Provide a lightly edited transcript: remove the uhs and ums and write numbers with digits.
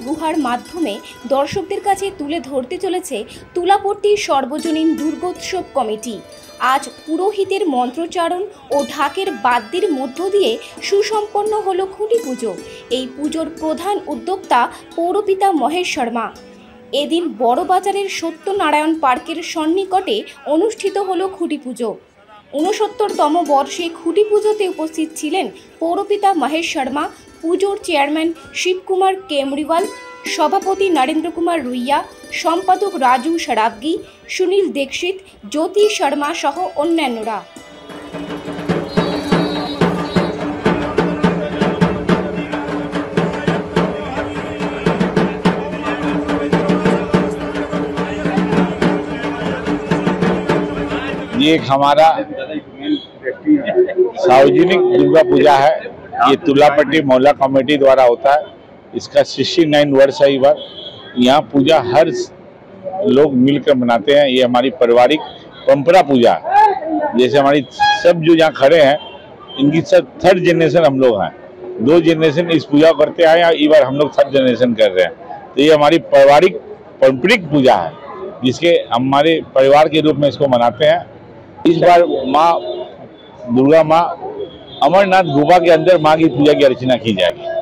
গুহার মাধ্যমে দর্শকদের কাছে তুলে ধরতে চলেছে তুলাপট্টি সর্বজনীন দুর্গোৎসব কমিটি। আজ পুরোহিতের মন্ত্রোচ্চারণ ও ঢাকের বাদ্যের মধ্য দিয়ে সুসম্পন্ন হলো খুঁটি পুজো। এই পুজোর প্রধান উদ্যোক্তা পৌরপিতা মহেশ শর্মা। এদিন বড়বাজারের সত্যনারায়ণ পার্কের সন্নিকটে অনুষ্ঠিত হলো খুঁটি পুজো। ৬৯তম বর্ষে খুঁটি পুজোতে উপস্থিত ছিলেন পৌরপিতা মহেশ শর্মা, পুজোর চেয়ারম্যান শিবকুমার কেমরিওয়াল, সভাপতি নরেন্দ্র কুমার রুইয়া, সম্পাদক রাজু সরাবগি, সুনীল দীক্ষিত, জ্যোতি শর্মা সহ অন্যান্যরা। ये एक हमारा सार्वजनिक दुर्गा पूजा है। ये तुलापट्टी मोहल्ला कमेटी द्वारा होता है। इसका 69 वर्ष है। बार यहाँ पूजा हर लोग मिलकर मनाते हैं। ये हमारी पारिवारिक परंपरा पूजा है। जैसे हमारी सब जो यहाँ खड़े हैं इनकी सब थर्ड जनरेशन हम लोग हैं। 2 जनरेशन इस पूजा करते आए हैं, इस बार हम लोग थर्ड जनरेशन कर रहे हैं। तो ये हमारी पारिवारिक पारंपरिक पूजा है जिसके हमारे परिवार के रूप में इसको मनाते हैं। इस बार माँ दुर्गा माँ अमरनाथ गुफा के अंदर माँ की पूजा की अर्चना की जाएगी।